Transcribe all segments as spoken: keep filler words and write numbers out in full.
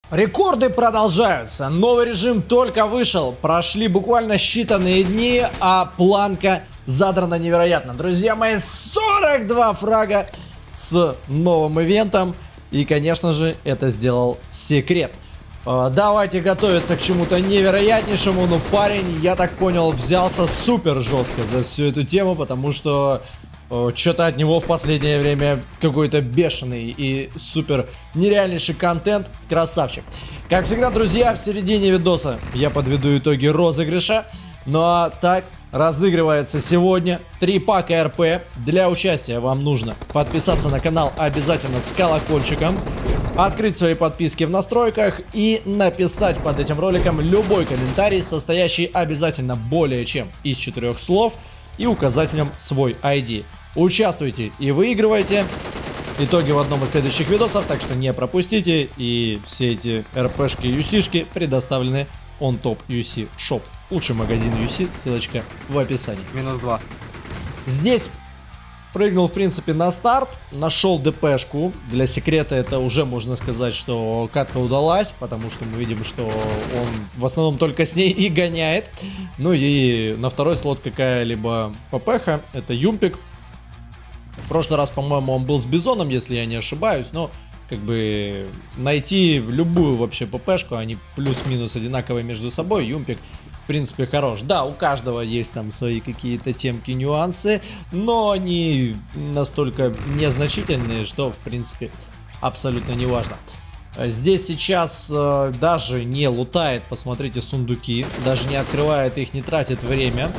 Рекорды продолжаются, новый режим только вышел, прошли буквально считанные дни, а планка задрана невероятно. Друзья мои, сорок два фрага с новым ивентом, и конечно же это сделал секрет. Давайте готовиться к чему-то невероятнейшему, но парень, я так понял, взялся супер жестко за всю эту тему, потому что что-то от него в последнее время какой-то бешеный и супер нереальнейший контент. Красавчик. Как всегда, друзья, в середине видоса я подведу итоги розыгрыша. Ну а так разыгрывается сегодня три пака РП. Для участия вам нужно подписаться на канал обязательно с колокольчиком, открыть свои подписки в настройках и написать под этим роликом любой комментарий, состоящий обязательно более чем из четырех слов и указателем свой ай ди. Участвуйте и выигрывайте. Итоги в одном из следующих видосов, так что не пропустите. И все эти РПшки и юсишки предоставлены OnTop ю си Shop. Лучший магазин ю си, ссылочка в описании. Минус два. Здесь прыгнул, в принципе, на старт, нашел ДПшку. Для секрета это уже можно сказать, что катка удалась, потому что мы видим, что он в основном только с ней и гоняет. Ну и на второй слот какая-либо ППХа, это Юмпик. В прошлый раз, по-моему, он был с Бизоном, если я не ошибаюсь, но как бы найти любую вообще ППшку, они плюс-минус одинаковые между собой, Юмпик в принципе хорош. Да, у каждого есть там свои какие-то темки, нюансы, но они настолько незначительные, что в принципе абсолютно не важно. Здесь сейчас э, даже не лутает, посмотрите, сундуки, даже не открывает их, не тратит время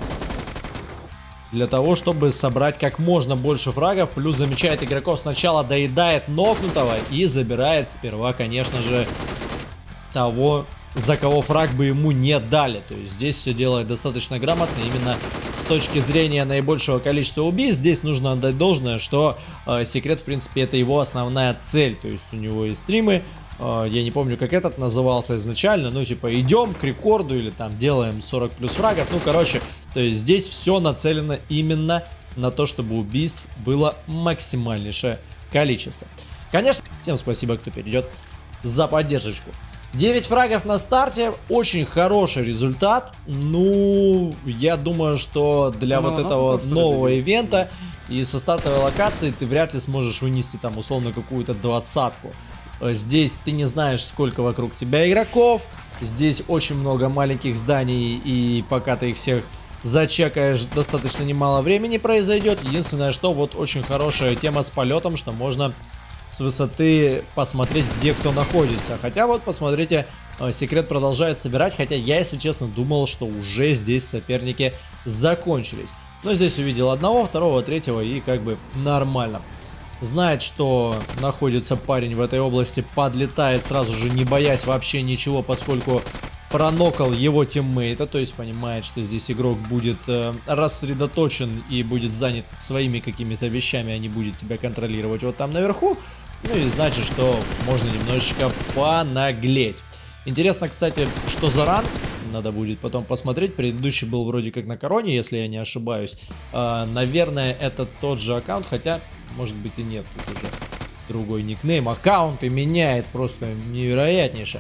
для того, чтобы собрать как можно больше фрагов. Плюс замечает игроков, сначала доедает нокнутого и забирает сперва, конечно же, того, за кого фраг бы ему не дали. То есть здесь все делает достаточно грамотно, именно с точки зрения наибольшего количества убийств. Здесь нужно отдать должное, что э, секрет, в принципе, это его основная цель. То есть у него есть стримы, э, я не помню, как этот назывался изначально, ну типа идем к рекорду или там делаем сорок плюс фрагов. Ну короче, то есть здесь все нацелено именно на то, чтобы убийств было максимальнейшее количество. Конечно, всем спасибо, кто перейдет за поддержку. девять фрагов на старте, очень хороший результат. Ну, я думаю, что для ну, вот этого ну, нового ивента и со стартовой локации ты вряд ли сможешь вынести там условно какую-то двадцатку. Здесь ты не знаешь, сколько вокруг тебя игроков. Здесь очень много маленьких зданий, и пока ты их всех зачекаешь, достаточно немало времени произойдет. Единственное, что вот очень хорошая тема с полетом, что можно с высоты посмотреть, где кто находится. Хотя вот посмотрите, секрет продолжает собирать, хотя я, если честно, думал, что уже здесь соперники закончились. Но здесь увидел одного, второго, третьего, и как бы нормально. Знает, что находится парень в этой области, подлетает сразу же, не боясь вообще ничего, поскольку пронокал его тиммейта, то есть понимает, что здесь игрок будет э, рассредоточен и будет занят своими какими-то вещами, а не будет тебя контролировать вот там наверху. Ну и значит, что можно немножечко понаглеть. Интересно, кстати, что за ранг, надо будет потом посмотреть. Предыдущий был вроде как на короне, если я не ошибаюсь. э, Наверное, это тот же аккаунт, хотя, может быть, и нет, тут уже другой никнейм. Аккаунты меняет просто невероятнейше.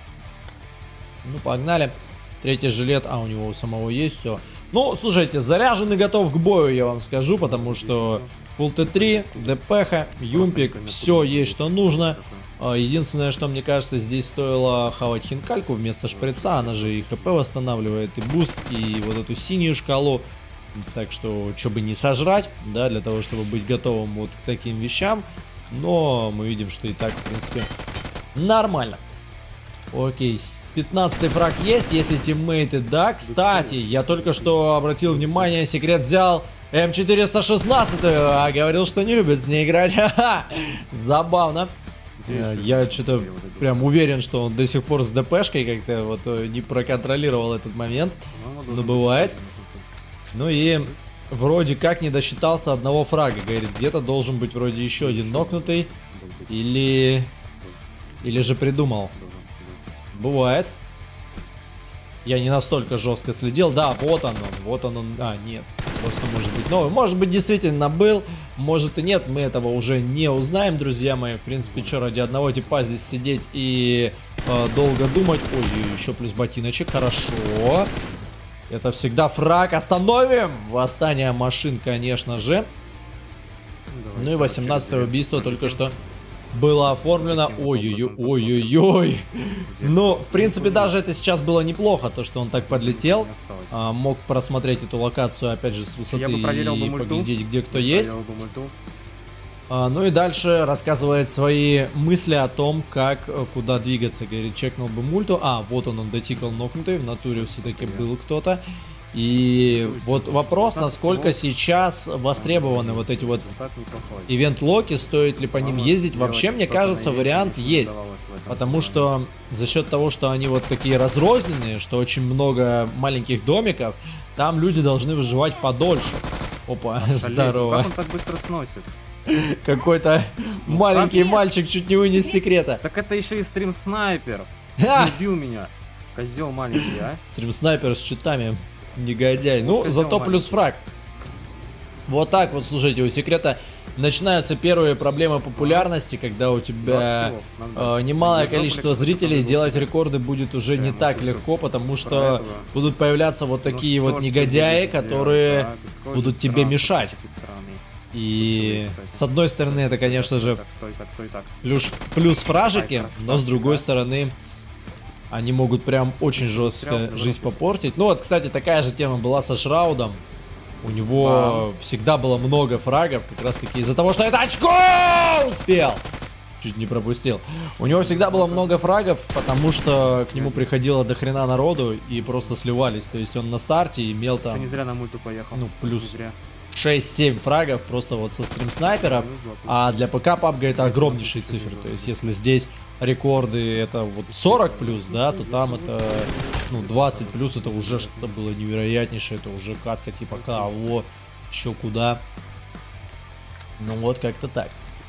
Ну, погнали. Третий жилет, а у него у самого есть все. Ну, слушайте, заряжен и готов к бою, я вам скажу, потому что Full Т три, ДПХ, Юмпик, все есть, что нужно. Единственное, что мне кажется, здесь стоило хавать хинкальку вместо шприца, она же и ХП восстанавливает, и буст, и вот эту синюю шкалу. Так что, что бы не сожрать, да, для того, чтобы быть готовым вот к таким вещам. Но мы видим, что и так, в принципе, нормально. Окей, пятнадцатый фраг есть, если тиммейты, да. Кстати, я только что обратил внимание, секрет взял М четыреста шестнадцать, а говорил, что не любит с ней играть. Ха-ха, забавно. Я что-то прям уверен, что он до сих пор с ДПшкой как-то вот не проконтролировал этот момент. Но бывает. Ну и вроде как не досчитался одного фрага. Говорит, где-то должен быть вроде еще один нокнутый. Или... Или же придумал. Бывает. Я не настолько жестко следил. Да, вот он, он, вот он, он. А, нет. Просто может быть новый. Может быть, действительно был. Может и нет. Мы этого уже не узнаем, друзья мои. В принципе, что, ради одного типа здесь сидеть и э, долго думать. Ой, еще плюс ботиночек. Хорошо. Это всегда фраг. Остановим! Восстание машин, конечно же. Давай, ну и восемнадцатое убийство только что было оформлено. Ой-ой-ой-ой-ой. Ну, в принципе, даже это сейчас было неплохо, то, что он так подлетел. А, мог просмотреть эту локацию, опять же, с высоты и поглядеть, где кто есть. А, ну и дальше рассказывает свои мысли о том, как, куда двигаться. Говорит, чекнул бы мульту. А, вот он, он дотикал нокнутый. В натуре все-таки был кто-то. И вот вопрос, насколько сейчас востребованы вот эти вот ивент-локи, стоит ли по ним ездить. Вообще, мне кажется, вариант есть. Потому что за счет того, что они вот такие разрозненные, что очень много маленьких домиков, там люди должны выживать подольше. Опа, здорово. Как он так быстро сносит? Какой-то маленький мальчик чуть не вынес секрета. Так это еще и стрим-снайпер. Убил меня. Козел маленький, а? Стрим-снайпер с щитами. Негодяй. Ну, зато плюс фраг. Вот так вот, слушайте, у секрета начинаются первые проблемы популярности, когда у тебя э, немалое количество зрителей, делать рекорды будет уже не так легко, потому что будут появляться вот такие вот негодяи, которые будут тебе мешать. И с одной стороны это, конечно же, плюс, плюс фражики, но с другой стороны они могут прям очень жестко жизнь попортить. Ну вот, кстати, такая же тема была со Шраудом. У него всегда было много фрагов, как раз таки из-за того, что это очко успел. Чуть не пропустил. У него всегда было много фрагов, потому что к нему приходило до хрена народу и просто сливались. То есть он на старте имел там, не зря на мульту поехал. Ну, плюс шесть-семь фрагов просто вот со стрим-снайпера. А для ПК пабга это огромнейшие цифры. То есть если здесь рекорды это вот сорок плюс, да, то там это, ну, двадцать плюс, это уже что-то было невероятнейшее. Это уже катка типа кого, еще куда. Ну вот как-то так.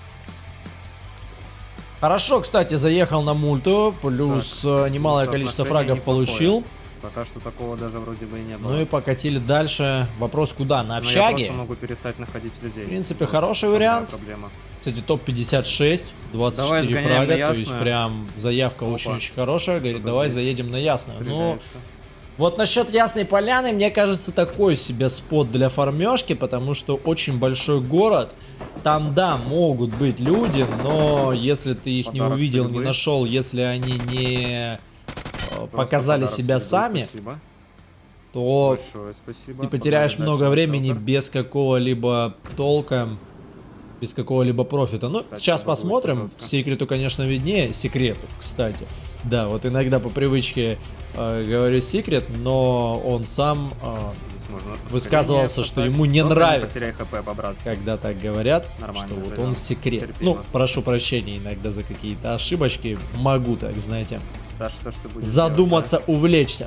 Хорошо, кстати, заехал на мульту, плюс так, немалое количество фрагов получил. Пока что такого даже вроде бы и не было. Ну и покатили дальше. Вопрос куда? На общаге? Я могу перестать находить людей. В принципе, хороший вариант. Проблема. Кстати, топ пятьдесят шесть, двадцать четыре фрага, то есть прям заявка очень-очень хорошая. Говорит, давай здесь заедем на Ясную. Ну, вот насчет Ясной Поляны, мне кажется, такой себе спот для фармежки, потому что очень большой город. Там, да, могут быть люди, но если ты их не увидел, не нашел, если они не показали себя сами, то ты потеряешь много времени без какого-либо толка, без какого-либо профита. Ну, сейчас посмотрим. Секрету, конечно, виднее. Секрету, кстати. Да, вот иногда по привычке э, говорю секрет, но он сам э, высказывался, что ему не нравится, когда так говорят, что вот он секрет. Ну, прошу прощения иногда за какие-то ошибочки. Могу так, знаете, задуматься, увлечься.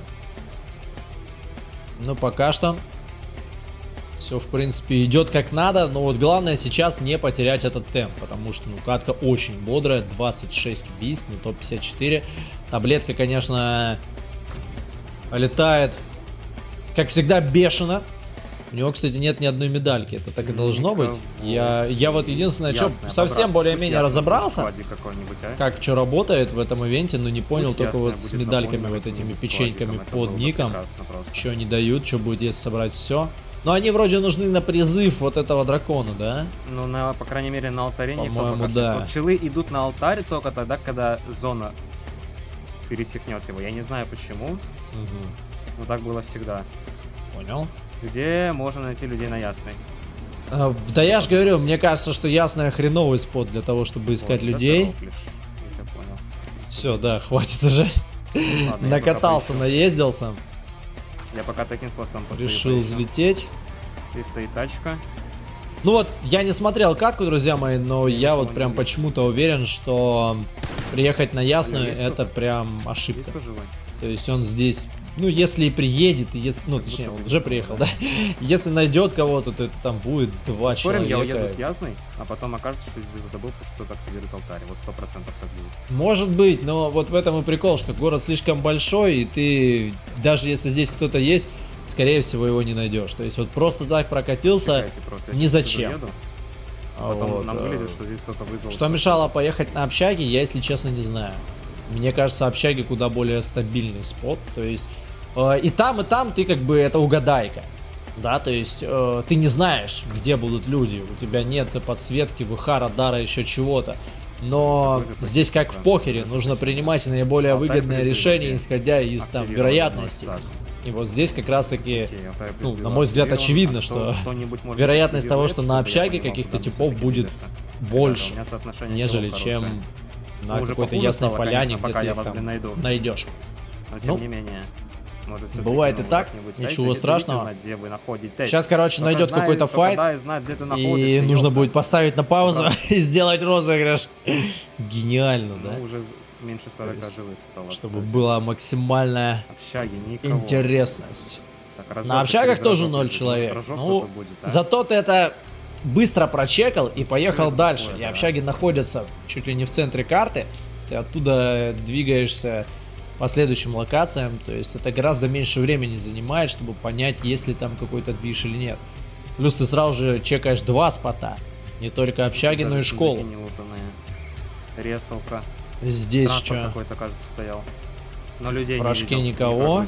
Но пока что все, в принципе, идет как надо. Но вот главное сейчас не потерять этот темп, потому что, ну, катка очень бодрая. двадцать шесть убийств, ну, топ пятьдесят четыре. Таблетка, конечно, летает, как всегда, бешено. У него, кстати, нет ни одной медальки. Это так и должно быть. Я, я вот единственное, что совсем более-менее разобрался, как что работает в этом ивенте, но не понял только вот с медальками, вот этими печеньками под ником. Что они дают, что будет, если собрать все. Но они вроде нужны на призыв вот этого дракона, да? Ну, на, по крайней мере, на алтаре никто пока что. Да. Вот челы идут на алтарь только тогда, когда зона пересекнет его. Я не знаю почему. Угу. Но так было всегда. Понял. Где можно найти людей на Ясной? А, да я ж говорю, мне кажется, что Ясная хреновый спот для того, чтобы искать вот, людей. Все, да, хватит уже. Ладно, накатался, наездился. Я пока таким способом решил взлететь. Здесь стоит тачка. Ну вот, я не смотрел катку, друзья мои, но я, я вот прям почему-то уверен, что приехать на Ясную это прям ошибка. То есть он здесь Ну, если и приедет, если, ну, точнее, он уже приехал, да? Если найдет кого-то, то это там будет два Спорим, человека. я уеду с Ясной, а потом окажется, что здесь это был, что так соберут алтарь. Вот сто процентов так будет. Может быть, но вот в этом и прикол, что город слишком большой, и ты, даже если здесь кто-то есть, скорее всего, его не найдешь. То есть вот просто так прокатился, ни зачем. А потом вот. нам вылезет, что здесь кто-то вызвал. Что мешало поехать на общаги, я, если честно, не знаю. Мне кажется, общаги куда более стабильный спот. То есть э, и там, и там ты как бы это угадайка. Да, то есть э, ты не знаешь, где будут люди. У тебя нет подсветки, ВХ, радара, еще чего-то. Но здесь, как в покере, нужно принимать наиболее выгодное решение, исходя из там вероятности. И вот здесь как раз таки, ну, на мой взгляд, очевидно, что вероятность того, что на общаге каких-то типов будет больше, нежели чем на какой-то ясной поляне, где ты их там найдешь. Но тем не менее. Может, бывает и так, ничего страшного. Сейчас, короче, найдет какой-то файт, и нужно будет поставить на паузу и сделать розыгрыш. Гениально, да? Уже меньше сорока живых стало. Чтобы была максимальная интересность. Так, на общагах тоже ноль человек. Ну, будет, а? Зато ты это быстро прочекал и поехал Все дальше. Такое, и да. Общаги находятся чуть ли не в центре карты. Ты оттуда двигаешься по следующим локациям. То есть это гораздо меньше времени занимает, чтобы понять, есть ли там какой-то движ или нет. Плюс ты сразу же чекаешь два спота. Не только общаги, но и школу. Ресалка. Здесь что? Какой-то, кажется, стоял. Но людей Порошки не видел, никого.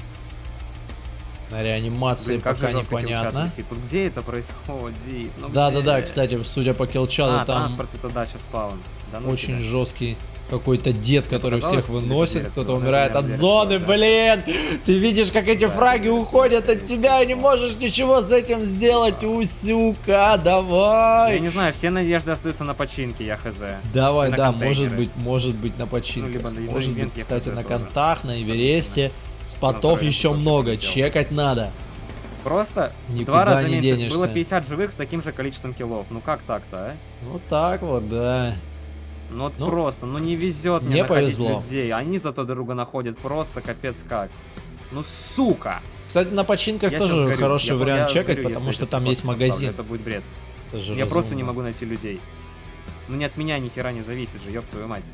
На реанимации Блин, пока непонятно. Тут где это происходит? Ну, да, где? да, да, кстати, судя по киллчаду, а, там транспорт это дача спаун. Да, ну очень тебя. жесткий какой-то дед, который всех выносит, кто-то умирает от зоны, блин! Ты видишь, как эти фраги уходят от тебя, и не можешь ничего с этим сделать, усюка, давай! Я не знаю, все надежды остаются на починке, я хз. Давай, да, может быть, может быть на починке. Ну, может быть, кстати, на контах, на Эвересте. Спотов еще много, чекать надо. Просто никуда два раза не меньше. денешься. Было пятьдесят живых с таким же количеством киллов. Ну как так-то, а? Вот так вот, да. Ну вот ну, просто, ну не везет мне не находить повезло. людей. Они зато друга находят просто капец как. Ну сука. Кстати, на починках я тоже хороший я, вариант я чекать, сгорю, потому что там есть магазин. Это будет бред. Это я разумно. Просто не могу найти людей. Ну не от меня ни хера не зависит же, ёб твою мать.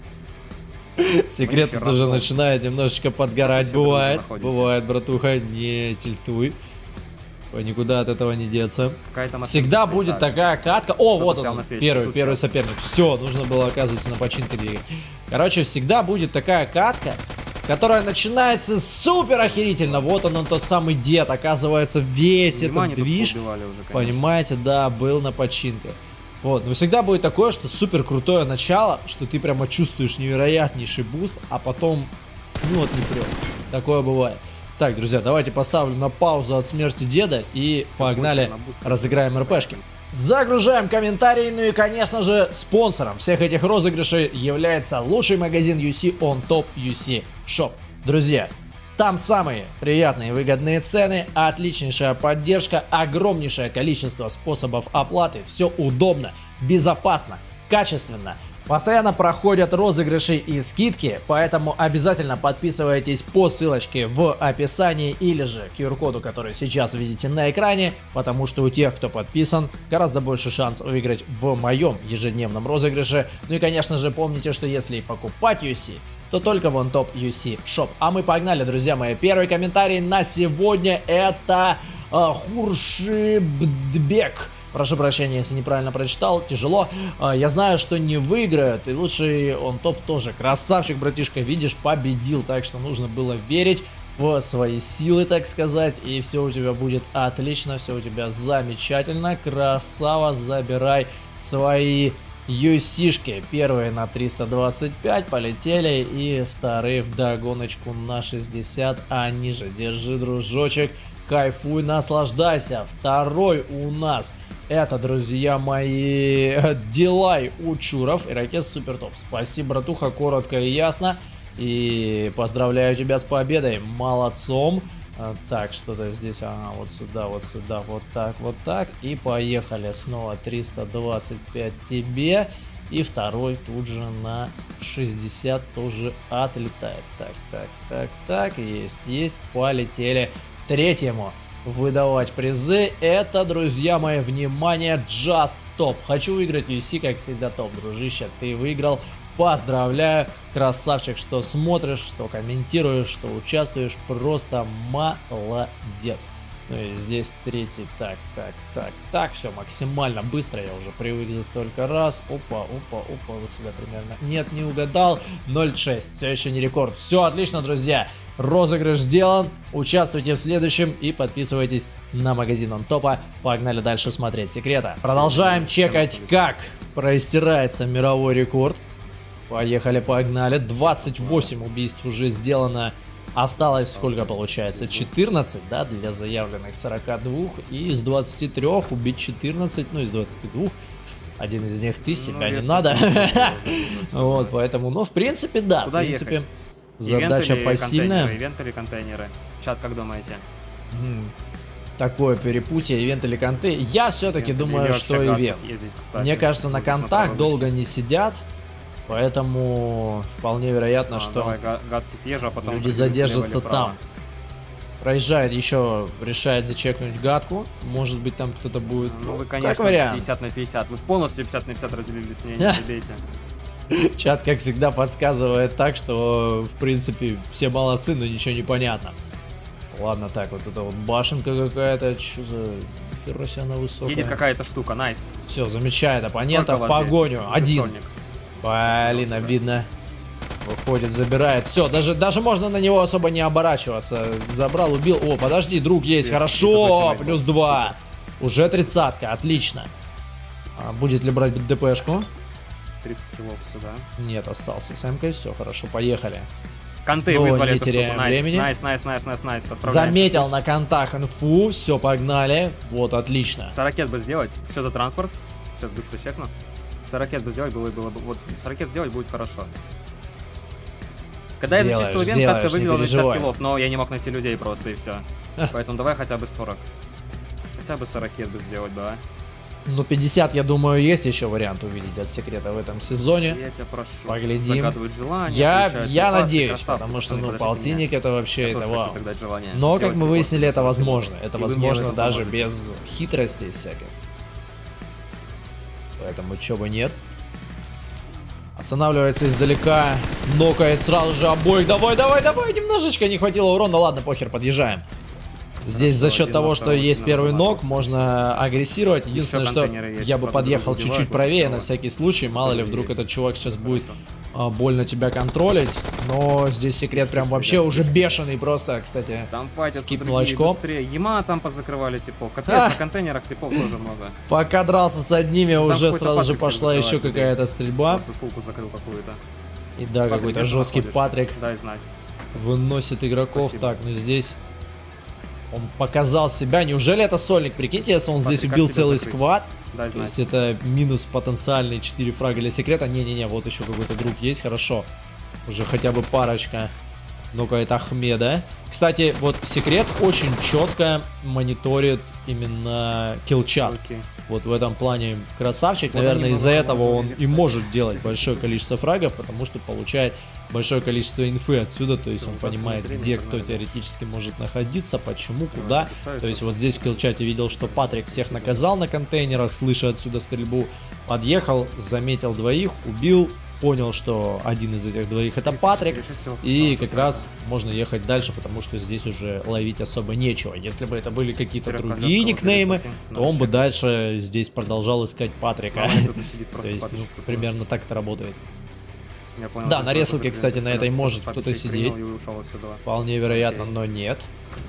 Секрет тут уже начинает немножечко подгорать, бывает, бывает, братуха, не тильтуй, никуда от этого не деться. Всегда будет такая катка, о, вот он, первый, первый соперник, все, нужно было, оказывается, на починке двигать. Короче, всегда будет такая катка, которая начинается супер охерительно, вот он, он тот самый дед, оказывается, весь этот движ, понимаете, да, был на починках. Вот, но всегда будет такое, что супер крутое начало, что ты прямо чувствуешь невероятнейший буст, а потом, ну вот не прет. Такое бывает. Так, друзья, давайте поставлю на паузу от смерти деда и все погнали, разыграем РПшки. Загружаем комментарии, ну и, конечно же, спонсором всех этих розыгрышей является лучший магазин ю си OnTop ю си Shop. Друзья, там самые приятные и выгодные цены, отличнейшая поддержка, огромнейшее количество способов оплаты, все удобно, безопасно, качественно. Постоянно проходят розыгрыши и скидки, поэтому обязательно подписывайтесь по ссылочке в описании или же ку ар коду, который сейчас видите на экране, потому что у тех, кто подписан, гораздо больше шанс выиграть в моем ежедневном розыгрыше. Ну и, конечно же, помните, что если покупать ю си, то только в OnTop ю си Shop. А мы погнали, друзья мои. Первый комментарий на сегодня это э, Хуршибдбек. Прошу прощения, если неправильно прочитал, тяжело. Я знаю, что не выиграют, и лучший OnTop тоже. Красавчик, братишка, видишь, победил, так что нужно было верить в свои силы, так сказать, и все у тебя будет отлично, все у тебя замечательно. Красава, забирай свои ю си-шки. Первые на триста двадцать пять полетели, и вторые в догоночку на шестьдесят, а ниже. Держи, дружочек. Кайфуй, наслаждайся. Второй у нас это, друзья мои, Дилай Учуров, Ирокез Супер Топ. Спасибо, братуха, коротко и ясно. И поздравляю тебя с победой. Молодцом. Так, что-то здесь, ага, вот сюда, вот сюда, вот так, вот так. И поехали. Снова триста двадцать пять тебе. И второй тут же на шестьдесят тоже отлетает. Так, так, так, так, есть, есть, полетели третьему выдавать призы. Это, друзья мои, внимание, Just Top. Хочу выиграть ю эф си, как всегда, топ, дружище. Ты выиграл. Поздравляю. Красавчик, что смотришь, что комментируешь, что участвуешь. Просто молодец. Ну и здесь третий. Так, так, так, так. Все максимально быстро. Я уже привык за столько раз. Опа, опа, опа. Вот сюда примерно. Нет, не угадал. ноль шесть. Все еще не рекорд. Все отлично, друзья. Розыгрыш сделан. Участвуйте в следующем и подписывайтесь на магазин он топа. Погнали дальше смотреть секрета. Продолжаем чекать, как простирается мировой рекорд. Поехали, погнали. двадцать восемь убийств уже сделано. Осталось сколько получается? четырнадцать, да, для заявленных сорока двух. И из двадцати трёх убить четырнадцать, ну из двадцати двух. Один из них ты, себя не надо. Вот, поэтому, ну, в принципе, да. В принципе, задача посильная. Ивент или контейнеры? Чат, как думаете? Такое перепутье, ивент или конты. Я все-таки думаю, что ивент. Мне кажется, на контах долго не сидят. Поэтому вполне вероятно, а, что давай, гадки съезжу, а потом люди задержатся там. Проезжает еще, решает зачекнуть гадку. Может быть, там кто-то будет. Ну, вы, конечно, пятьдесят на пятьдесят. Вы полностью пятьдесят на пятьдесят разделились, не, не забейте. Чат, как всегда, подсказывает так, что, в принципе, все молодцы, но ничего не понятно. Ладно, так, вот это вот башенка какая-то. Что за... Хера себе она высокая. Едет какая-то штука, найс. Все, замечает оппонента в погоню. Один. Блин, обидно. Выходит, забирает. Все, даже, даже можно на него особо не оборачиваться. Забрал, убил. О, подожди, друг есть. Нет, хорошо, плюс два. Уже тридцатка, отлично. А будет ли брать ДПшку? тридцать килов сюда. Нет, остался с эмкой. Все, хорошо, поехали. Конты Но вызвали, не теряем найс, времени. Найс, найс, найс, найс, найс. Заметил на контах инфу. Все, погнали. Вот, отлично. сорокет бы сделать. Что за транспорт? Сейчас быстро чекну. сорокет бы сделать, было, было бы... Вот, сорокет сделать будет хорошо. Когда сделаешь, я зачистил ивент, как-то вывел на пятьдесят килов, но я не мог найти людей просто, и все. Поэтому давай хотя бы сорок. Хотя бы сорокет бы сделать, да. Ну, пятьдесят, я думаю, есть еще вариант увидеть от секрета в этом сезоне. Я тебя прошу. Поглядим. Желание, я я классы, надеюсь, потому что, ну, полтинник это вообще, я это вау. желание. Но, как мы выяснили, это возможно. Это возможно это даже поможете. без хитростей всяких. Поэтому чё бы нет. Останавливается издалека. Нокает сразу же обоих. Давай, давай, давай. Немножечко не хватило урона. Ладно, похер, подъезжаем. Здесь за счет того, что есть первый нок, можно агрессировать. Единственное, что я бы подъехал чуть-чуть правее, на всякий случай. Мало ли, вдруг этот чувак сейчас будет а, больно тебя контролить. Но здесь секрет прям вообще уже бешеный просто, кстати. Там файтят скипнул очко. Ема там позакрывали типов. Капец, а! На контейнерах типов тоже много. Пока дрался с одними, там уже сразу же пошла еще какая-то стрельба. Фулку закрыл какую-то. И да, какой-то жесткий Патрик. Дай знать. Выносит игроков. Спасибо. Так, ну здесь он показал себя. Неужели это сольник? Прикиньте, если он Патрик, здесь убил целый закрыть? Сквад. Дай то знать. есть это минус потенциальный четыре фрага для секрета. Не-не-не, вот еще какой-то друг есть. Хорошо. Уже хотя бы парочка. Ну-ка, это Ахмеда. Кстати, вот секрет очень четко мониторит именно киллчат. Okay. Вот в этом плане красавчик. Вот наверное, из-за этого он и может делать большое количество фрагов, потому что получает большое количество инфы отсюда. То есть Все, он понимает, где кто теоретически может находиться, почему, куда. То есть вот здесь в киллчате видел, что Патрик всех наказал на контейнерах, слыша отсюда стрельбу. Подъехал, заметил двоих, убил. Понял, что один из этих двоих это Патрик, и как раз можно ехать дальше, потому что здесь уже ловить особо нечего. Если бы это были какие-то другие никнеймы, то он бы дальше здесь продолжал искать Патрика. То есть, ну, примерно так это работает. Да, на ресалке, кстати, на этой может кто-то сидеть. Вполне вероятно, но нет.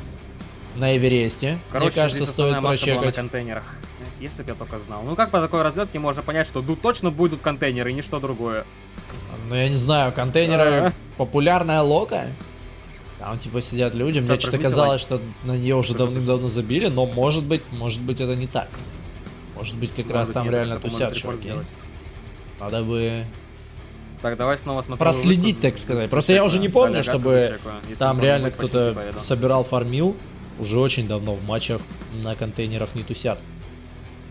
На Эвересте, мне кажется, стоит прочекать. Если бы я только знал. Ну как по такой разлетке можно понять, что ну, точно будут контейнеры и ничто другое? Ну я не знаю, контейнеры а -а -а. популярная лока. Там типа сидят люди. Мне что-то казалось, что на нее уже давным-давно забили, но может быть, может быть это не так. Может быть как может раз там реально тусят чуваки. Надо бы так, давай снова смотрим. Проследить, так сказать. Просто я уже не помню, чтобы там реально кто-то собирал, фармил. Уже очень давно в матчах на контейнерах не тусят.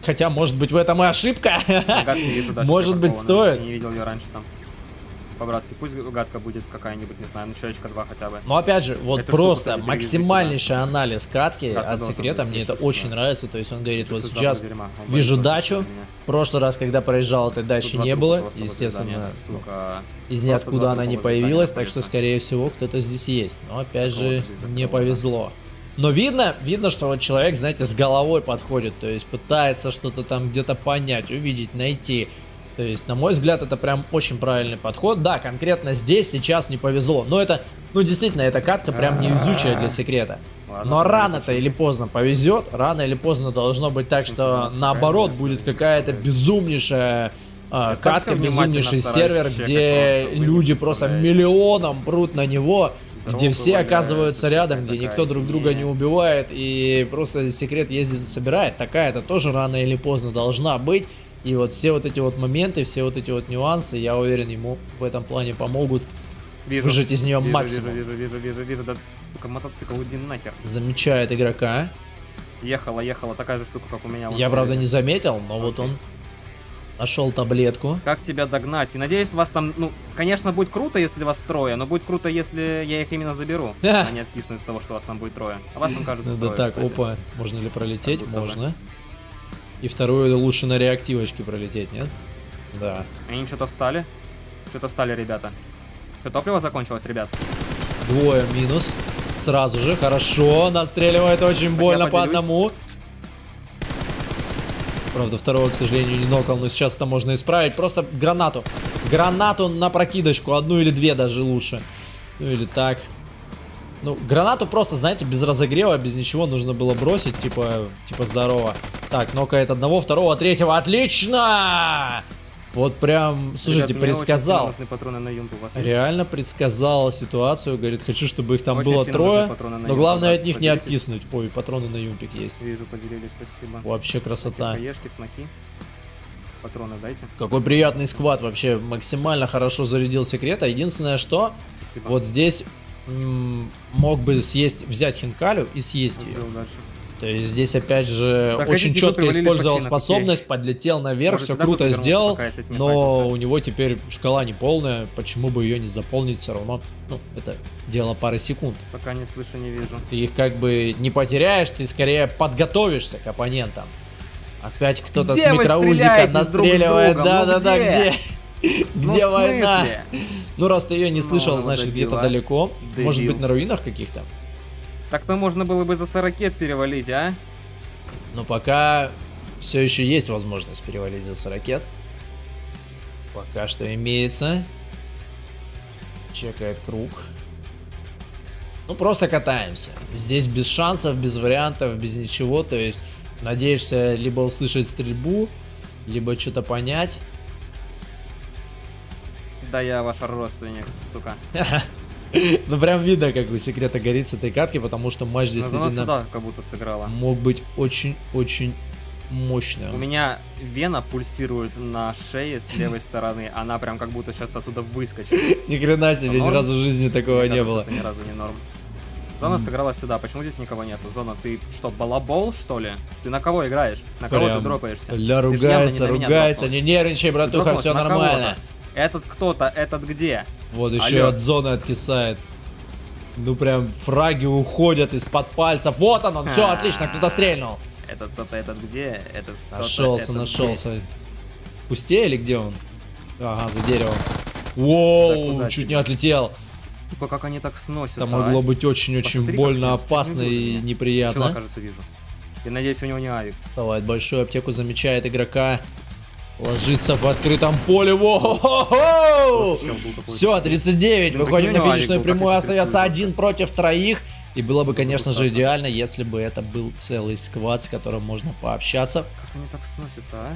Хотя, может быть, в этом и ошибка. Гадки вижу, да, Может быть, стоит. Я не видел ее раньше там. По-братски, пусть гадка будет какая-нибудь, не знаю, ну человечка два хотя бы. Но опять же, вот Эту просто штуку максимальнейший анализ катки Гадка от должен секрета, быть, мне это чувствую, очень да. нравится. То есть он говорит, вот Чувствую сейчас запах дерьма. Он вижу боится дачу. меня. В прошлый раз, когда проезжал, этой Тут дачи два не трупа было. просто возле Естественно, здания, сука. из Просто ниоткуда два она трупа не возле здания появилась, так находится. что, скорее всего, кто-то здесь есть. Но, опять Кого-то же, здесь не закрыло, да. повезло. Но видно, видно, что вот человек, знаете, с головой подходит, то есть пытается что-то там где-то понять, увидеть, найти. То есть, на мой взгляд, это прям очень правильный подход. Да, конкретно здесь сейчас не повезло. Но это, ну действительно, эта катка прям невезучая для секрета. Ладно, Но ладно, рано-то почему? или поздно повезет. Рано или поздно должно быть так, что Слушай, наоборот конечно, будет конечно, какая-то конечно. безумнейшая а, Я так катка, всё внимательно безумнейший стараюсь сервер, чекать где просто, вы не люди просто представляете. миллионом прут на него. Где Дорогу все валяются, оказываются рядом, всякая где никто такая друг друга не херня. убивает, и просто секрет ездит и собирает. Такая-то тоже рано или поздно должна быть. И вот все вот эти вот моменты, все вот эти вот нюансы, я уверен, ему в этом плане помогут Вижу, выжать из нее вижу, максимум. Вижу, вижу, вижу, вижу, вижу, да, сука, мотоцикл, иди нахер. Замечает игрока. Ехала, ехала, такая же штука, как у меня. вот Я, правда, смотрите. не заметил, но вот Окей. он нашел таблетку. Как тебя догнать? И надеюсь, вас там, ну, конечно, будет круто, если вас трое, но будет круто, если я их именно заберу, а не откисну из-за того, что вас там будет трое. А вас там кажется Да трое, так, кстати. опа, можно ли пролететь? Как будто бы. Можно. И вторую лучше на реактивочке пролететь, нет? Да. Они что-то встали? Что-то встали, ребята. Что, топливо закончилось, ребят? Двое минус. Сразу же, хорошо, настреливает очень Так, больно я по поделюсь. одному. Правда, второго, к сожалению, не нокал, но сейчас это можно исправить. Просто гранату. Гранату на прокидочку, одну или две даже лучше. Ну или так. Ну, гранату просто, знаете, без разогрева, без ничего нужно было бросить, типа, типа здорово. Так, нокает одного, второго, третьего, отлично! Вот прям, слушайте, Ребят, мне очень предсказал. сильно нужны патроны на юмпу. У вас есть? Реально предсказал ситуацию, говорит, хочу, чтобы их там Очень было сильно трое, нужны патроны на но юмпу, главное пожалуйста, от них не поделитесь. откиснуть. Ой, патроны на юмпик есть. Вижу, поделились, спасибо. Вообще красота. Хаешки, смоки. Патроны дайте. Какой приятный сквад, вообще максимально хорошо зарядил секрета. Единственное, что Спасибо. вот здесь м, мог бы съесть, взять хинкалю и съесть ее. Сделал дальше. То есть здесь опять же Так, очень эти типы четко привалились использовал почти на способность, подлетел наверх, Может, все сюда круто кто-то вернулся, сделал, пока я с этими но файтился. у него теперь шкала не полная, почему бы ее не заполнить все равно, ну, это дело пары секунд. Пока не слышу, не вижу. Ты их как бы не потеряешь, ты скорее подготовишься к оппонентам. Опять кто-то Где с вы микроузика стреляете настреливает, друг с другом? Ну да-да-да, где? где? Ну, Где в война? смысле? Ну, раз ты ее не Ну, слышал, ну, значит дебила. где-то далеко. Может Дебил. быть на руинах каких-то. Так-то можно было бы за сорокет перевалить, а? Но пока все еще есть возможность перевалить за сорокет. Пока что имеется. Чекает круг. Ну, просто катаемся. Здесь без шансов, без вариантов, без ничего. То есть, надеешься либо услышать стрельбу, либо что-то понять. Да я ваш родственник, сука. Ну, прям видно, как у секрета горит с этой катки, потому что матч Но она действительно сюда как будто сыграла. мог быть очень-очень У мощным. меня вена пульсирует на шее с левой стороны. Она прям как будто сейчас оттуда выскочит. Ни хрена себе, ни Норм? разу в жизни такого Мне не кажется, было. это ни разу не норм. Зона сыграла сюда. Почему здесь никого нету? Зона, ты что, балабол, что ли? Ты на кого играешь? На кого ты Прям дропаешься? Ля Ты ж явно ругается, не на меня ругается, дропнулся. не нервничай, Ты братуха, дропнулся все на нормально. кого-то. Этот кто-то, этот где? Вот еще Алло. от зоны откисает. Ну прям фраги уходят из-под пальцев. Вот он, он, все А. отлично, кто-то стрельнул. Этот кто-то, этот где? Этот кто-то, Нашелся, этот нашелся. здесь. В кусте или где он? Ага, за деревом. Да Воу, куда чуть тебе? не отлетел. Сука, как они так сносят, Это а? могло быть очень-очень Посмотри, как больно, сносят. Чуть не опасно было и меня. Чела, неприятно. кажется, вижу. И надеюсь, у него не авик. Давай, большую аптеку замечает игрока. Ложится в открытом поле. Воу! Чел был такой. Все, тридцать девять. Ну, Выходим прикинь, на у него финишную авик был, прямую. как Остается я один против троих. И было бы, конечно же, страшно. идеально, если бы это был целый сквад, с которым можно пообщаться. Как они так сносят, а?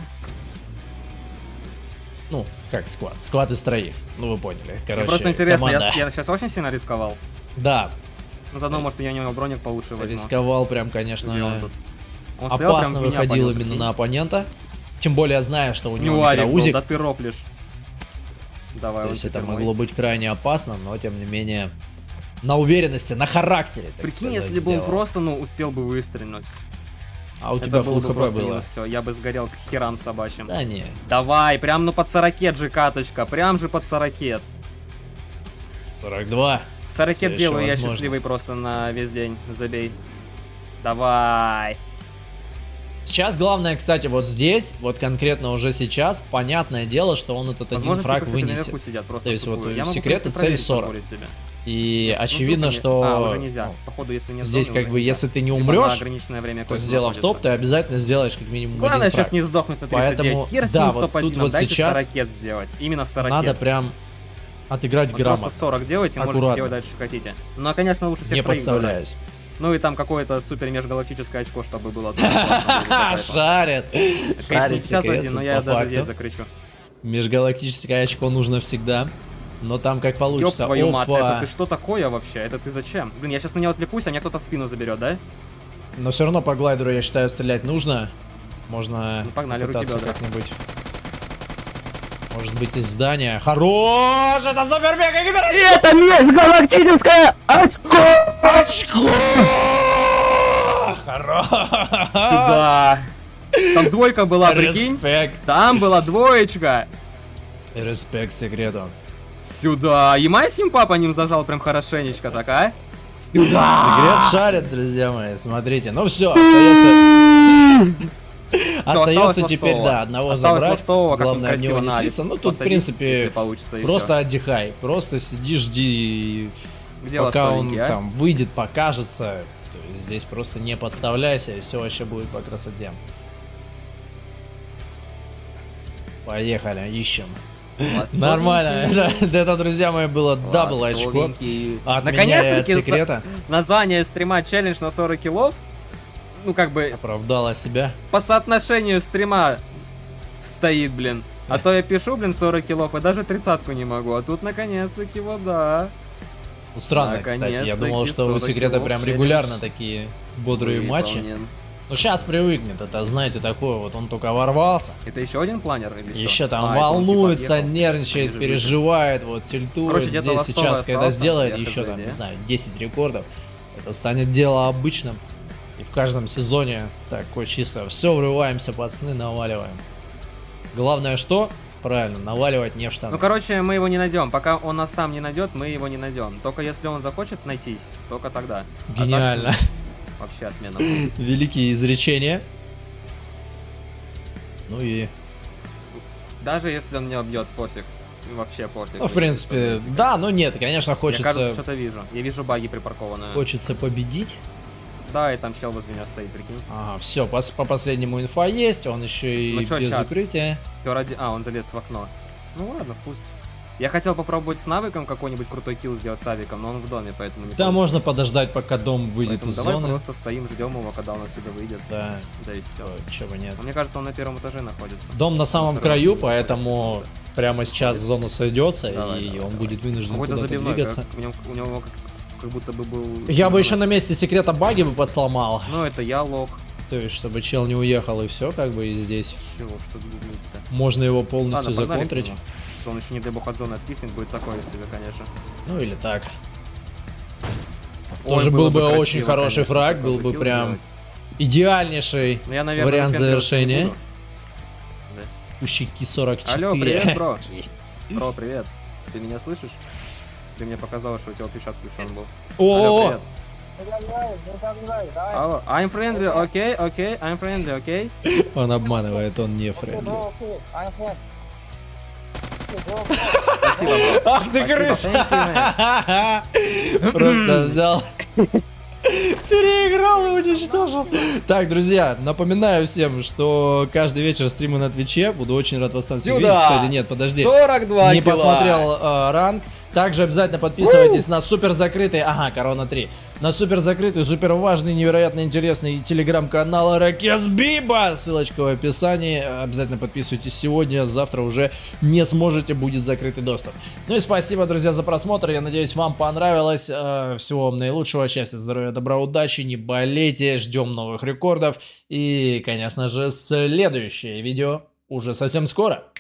Ну, как сквад? Сквад из троих. Ну, вы поняли. Мне Короче, просто интересно, я, команда. я сейчас очень сильно рисковал. Да, Ну, заодно, может, я у него броник получше возьму. рисковал прям, Где он конечно, тут? Он стоял прям опасно в меня выходил полил, именно прикинь. на оппонента. Тем более, зная, что у У него него авик был, микроузик. да ты роплишь. Давай, То он есть это теперь мой. могло быть крайне опасно, но тем не менее на уверенности, на характере. Так Прикинь, сказать, если бы он сделал. просто, ну, успел бы выстрелить. А у Это тебя было фулл бы хп просто было. минус все, я бы сгорел к херам собачьим. Да не. Давай, прям ну под сорокет же каточка, прям же под сорокет. сорок два. сорокет Всё делаю еще я возможно. счастливый просто на весь день, забей. Давай. Сейчас главное, кстати, вот здесь, вот конкретно уже сейчас, понятное дело, что он этот один Возможно, фраг типа, кстати, вынесет. наверху сидят, просто То есть вот тупую. Я могу, в секретная принципе, цель проверить, сорок. позволить себе. И Ну, очевидно, тут, что... А, уже нельзя. ну, Походу, если нет здесь зоны, как уже бы, нельзя. если ты не Либо на умрешь, ограниченное время то какое-то сделав топ, находится. ты обязательно сделаешь как минимум Главное один фраг. сейчас не сдохнуть на тридцать девять. Поэтому, Хер с да, ним вот стоп один, тут вот дайте сейчас сорокет сделать. Именно сорокет. Надо прям отыграть Вот грамотно, просто сорок делайте, можете аккуратно. делать дальше, что хотите. Ну, а, конечно, лучше всех не троих забрать. подставляясь. Ну и там какое-то супер межгалактическое очко, чтобы было. тоже классно было бы, Шарит. конечно, не Шарит пятьдесят один, но секрет, я по даже факту. здесь закричу. Межгалактическое очко нужно всегда. Но там как Ёб получится. твою мать, это Опа. ты что такое вообще? Это ты зачем? Блин, я сейчас на него отвлекусь, а меня кто-то в спину заберет, да? Но все равно по глайдеру, я считаю, стрелять нужно. Можно Ну, погнали, руки попытаться бедра. как-нибудь. Может быть, из здания. Хорош! Это супер мега гибер! Это межгалактическое очко! Очко! Хорош! Сюда! Там двойка была, прикинь? Респект. Там была двоечка! Респект секрету. Сюда! Ямайсим папа ним зажал прям хорошенечко, так, а? Секрет Сюда! шарит, друзья мои. Смотрите. Ну все, остается... Остается осталось теперь, ластового. да, одного Осталось забрать. ластового, как он Главное, в него красиво не на слиться. Ну, тут, в посадить, принципе, если получится, и просто всё. отдыхай. Просто сиди, жди, Где пока он ластовенький, а? там выйдет, покажется. То есть здесь просто не подставляйся, и все вообще будет по красоте. Поехали, ищем. Ластовенький. Нормально. Это, это, друзья мои, было дабл очко. Ластовенький. От меня и Наконец-таки от секрета. название стрима челлендж на сорок киллов. Ну, как бы, Оправдала себя. по соотношению стрима стоит, блин. А то я пишу, блин, сорок киллов, и даже тридцатку не могу. А тут, наконец-таки, вот да. Ну, странно, кстати. Я Наконец-таки думал, что у сорок секрета килов прям челлендж. регулярно такие бодрые матчи. Выполнен. Ну, сейчас привыкнет, это, знаете, такое вот, он только ворвался. Это еще один планер или что? Еще там А, это он, типа, волнуется, ехал. нервничает, Они же переживает, вот тильтует. Короче, где-то Здесь ластовый сейчас, когда остался, сделает я еще хз, там, где? не знаю, десять рекордов, это станет дело обычным. И в каждом сезоне такое чисто. Все, врываемся, пацаны, наваливаем. Главное что? Правильно, наваливать не в штаны. Ну, короче, мы его не найдем. Пока он нас сам не найдет, мы его не найдем. Только если он захочет найтись, только тогда. А так, Гениально. вообще отмена. Великие изречения. Ну и... Даже если он меня убьет, пофиг. Вообще пофиг. Ну, в принципе, да, но нет, конечно, Я, кажется, хочется... что-то вижу. Я вижу баги припаркованные. Хочется победить. Да, и там чел возле меня стоит, прикинь. Ага, все, по, по последнему инфа есть, он еще и Ну чё, без щас. укрытия. Всё ради... А, он залез в окно. Ну ладно, пусть. Я хотел попробовать с навыком какой-нибудь крутой килл сделать с авиком, но он в доме, поэтому не Да, получится. можно подождать, пока дом выйдет Поэтому из давай зоны. просто стоим, ждем его, когда он отсюда выйдет. Да, Да и все. чего бы нет. Мне кажется, он на первом этаже находится. Дом на самом На втором краю, этаже поэтому прямо сейчас зона сойдется, Давай, и давай, он давай. будет вынужден Какой-то куда-то забивной, двигаться. как, у, него, у него как, как будто бы был... Я бы еще на месте секрета баги бы подсломал. Ну это я лох. То есть, чтобы чел не уехал, и все, как бы, и здесь. Чего, что гуглить-то? Можно его полностью Ладно, погнали к законтрить. нему. Он еще не дай бог от зоны откиснет, будет такое себе, конечно. Ну или так. Ой, Тоже было был бы красиво, очень хороший конечно, фраг, такой был бы килл прям сделать. идеальнейший Ну, я, наверное, вариант выпендриваться не завершения. буду. Да. Кущики сорок четыре. Алло, привет, бро. Бро, привет. Ты меня слышишь? Ты мне показалось, что у тебя печат включен был. Алло, О, привет. Алло, I'm friendly, окей, окей, I'm friendly, окей. он обманывает, он не френдли. Спасибо, бро. Ах ты Спасибо, крыса! Просто взял, переиграл и уничтожил. Так, друзья, напоминаю всем, что каждый вечер стримы на Твиче. Буду очень рад вас там всех видеть. Кстати, нет, подожди. сорок два Не килла. посмотрел э, ранг. Также обязательно подписывайтесь на супер закрытый, ага, Корона три, на супер закрытый, супер важный, невероятно интересный телеграм-канал Ракес Биба. Ссылочка в описании. Обязательно подписывайтесь сегодня, завтра уже не сможете, будет закрытый доступ. Ну и спасибо, друзья, за просмотр. Я надеюсь, вам понравилось. Э, всего вам наилучшего, счастья, здоровья, добра, удачи. Не болейте, ждем новых рекордов. И, конечно же, следующее видео уже совсем скоро.